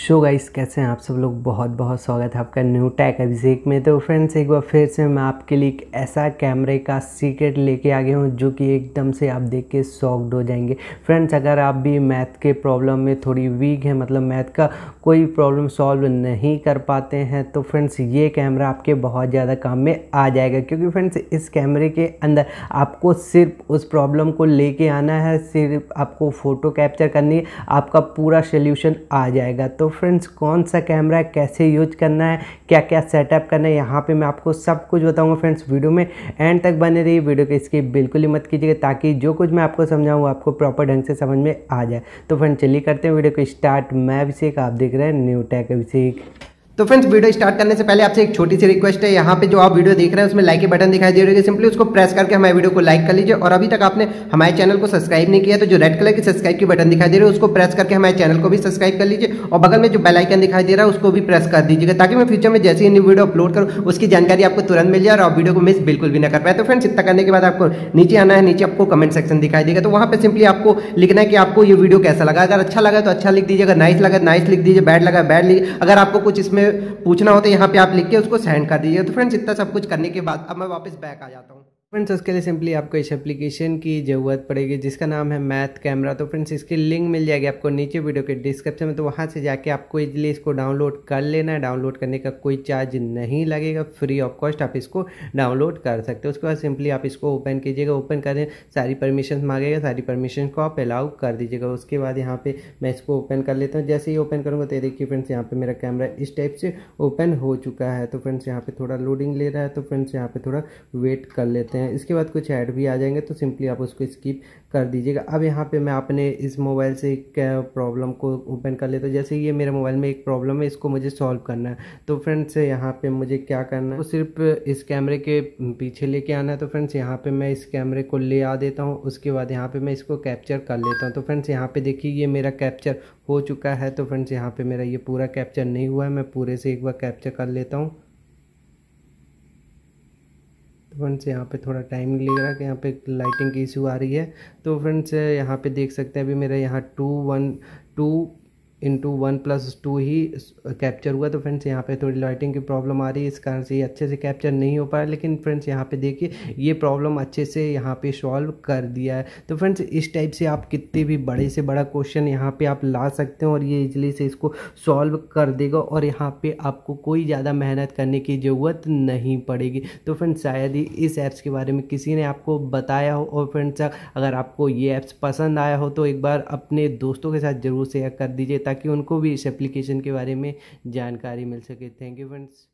Show guys, कैसे हैं आप सब लोग। बहुत बहुत स्वागत है आपका न्यू टेक अभिषेक में। तो फ्रेंड्स, एक बार फिर से मैं आपके लिए एक ऐसा कैमरे का सीक्रेट लेके आ गया हूँ जो कि एकदम से आप देख के शॉक्ड हो जाएंगे। फ्रेंड्स, अगर आप भी मैथ के प्रॉब्लम में थोड़ी वीक है, मतलब मैथ का कोई प्रॉब्लम सॉल्व नहीं कर पाते हैं, तो फ्रेंड्स ये कैमरा आपके बहुत ज़्यादा काम में आ जाएगा। क्योंकि फ्रेंड्स इस कैमरे के अंदर आपको सिर्फ उस प्रॉब्लम को लेके आना है, सिर्फ आपको फ़ोटो कैप्चर करनी है, आपका पूरा सोल्यूशन आ जाएगा। तो फ्रेंड्स, कौन सा कैमरा है, कैसे यूज करना है, क्या क्या सेटअप करना है, यहाँ पे मैं आपको सब कुछ बताऊंगा। फ्रेंड्स, वीडियो में एंड तक बने रहिए, वीडियो को स्किप बिल्कुल ही मत कीजिएगा, ताकि जो कुछ मैं आपको समझाऊँ आपको प्रॉपर ढंग से समझ में आ जाए। तो फ्रेंड्स चलिए करते हैं वीडियो को स्टार्ट। मैं अभिषेक, आप देख रहे हैं न्यू टेक अभिषेक। तो फ्रेंड्स, वीडियो स्टार्ट करने से पहले आपसे एक छोटी सी रिक्वेस्ट है। यहाँ पे जो आप वीडियो देख रहे हैं उसमें लाइक के बटन दिखाई दे रहे हैं, सिंपली उसको प्रेस करके हमारे वीडियो को लाइक कर लीजिए। और अभी तक आपने हमारे चैनल को सब्सक्राइब नहीं किया तो जो रेड कलर की सब्सक्राइब की बटन दिखाई दे रही है उसको प्रेस करके हमारे चैनल को भी सब्सक्राइब कर लीजिए। और बगल में जो बेल आइकन दिखाई दे रहा है उसको भी प्रेस कर दीजिएगा, ताकि मैं फ्यूचर में जैसे ही न्यू वीडियो अपलोड करूँ उसकी जानकारी आपको तुरंत मिल जाए और आप वीडियो को मिस बिल्कुल भी ना कर पाए। तो फ्रेंड्स, इतना करने के बाद आपको नीचे आना है, नीचे आपको कमेंट सेक्शन दिखाई देगा, तो वहाँ पे सिंपली आपको लिखना है कि आपको ये वीडियो कैसा लगा। अगर अच्छा लगा तो अच्छा लिख दीजिए, अगर नाइस लगा नाइस लिख दीजिए, बैड लगा बैड लिखिए। अगर आपको कुछ इसमें पूछना हो तो यहाँ पे आप लिख के उसको सेंड कर दीजिए। तो फ्रेंड्स, इतना सब कुछ करने के बाद अब मैं वापस बैक आ जाता हूँ। फ्रेंड्स, उसके लिए सिंपली आपको इस एप्लीकेशन की ज़रूरत पड़ेगी जिसका नाम है मैथ कैमरा। तो फ्रेंड्स, इसकी लिंक मिल जाएगी आपको नीचे वीडियो के डिस्क्रिप्शन में, तो वहाँ से जाके आपको इजीली इसको डाउनलोड कर लेना है। डाउनलोड करने का कोई चार्ज नहीं लगेगा, फ्री ऑफ कॉस्ट आप इसको डाउनलोड कर सकते हो। उसके बाद सिंपली आप इसको ओपन कीजिएगा, ओपन करें, सारी परमिशन मांगेगा, सारी परमिशन को आप अलाउ कर दीजिएगा। उसके बाद यहाँ पे मैं इसको ओपन कर लेता हूँ। जैसे ही ओपन करूँगा तो देखिए फ्रेंड्स, यहाँ पे मेरा कैमरा इस टाइप से ओपन हो चुका है। तो फ्रेंड्स, यहाँ पे थोड़ा लोडिंग ले रहा है, तो फ्रेंड्स यहाँ पे थोड़ा वेट कर लेते हैं। इसके बाद कुछ ऐड भी आ जाएंगे, तो सिंपली आप उसको स्किप कर दीजिएगा। अब यहाँ पे मैं अपने इस मोबाइल से एक प्रॉब्लम को ओपन कर लेता हूँ। जैसे ये मेरे मोबाइल में एक प्रॉब्लम है, इसको मुझे सॉल्व करना है। तो फ्रेंड्स, यहाँ पे मुझे क्या करना है, तो सिर्फ इस कैमरे के पीछे लेके आना है। तो फ्रेंड्स, यहाँ पे मैं इस कैमरे को ले आ देता हूँ। उसके बाद यहाँ पे मैं इसको कैप्चर कर लेता हूँ। तो फ्रेंड्स, यहाँ पे देखिए ये मेरा कैप्चर हो चुका है। तो फ्रेंड्स, यहाँ पे मेरा ये पूरा कैप्चर नहीं हुआ है, मैं पूरे से एक बार कैप्चर कर लेता हूँ। तो फ्रेंड्स, यहाँ पे थोड़ा टाइम लगेगा कि यहाँ पे लाइटिंग की इशू आ रही है। तो फ्रेंड्स, यहाँ पे देख सकते हैं अभी मेरा यहाँ 2:1+2 ही कैप्चर हुआ। तो फ्रेंड्स, यहाँ पे थोड़ी लाइटिंग की प्रॉब्लम आ रही है, इस कारण से ये अच्छे से कैप्चर नहीं हो पा रहा। लेकिन फ्रेंड्स, यहाँ पे देखिए ये प्रॉब्लम अच्छे से यहाँ पे सॉल्व कर दिया है। तो फ्रेंड्स, इस टाइप से आप कितने भी बड़े से बड़ा क्वेश्चन यहाँ पे आप ला सकते हो और ये इजीली से इसको सॉल्व कर देगा, और यहाँ पे आपको कोई ज़्यादा मेहनत करने की ज़रूरत नहीं पड़ेगी। तो फ्रेंड्स, शायद ही इस ऐप्स के बारे में किसी ने आपको बताया हो। और फ्रेंड्स, अगर आपको ये ऐप्स पसंद आया हो तो एक बार अपने दोस्तों के साथ ज़रूर शेयर कर दीजिए, ताकि उनको भी इस एप्लीकेशन के बारे में जानकारी मिल सके। Thank you friends.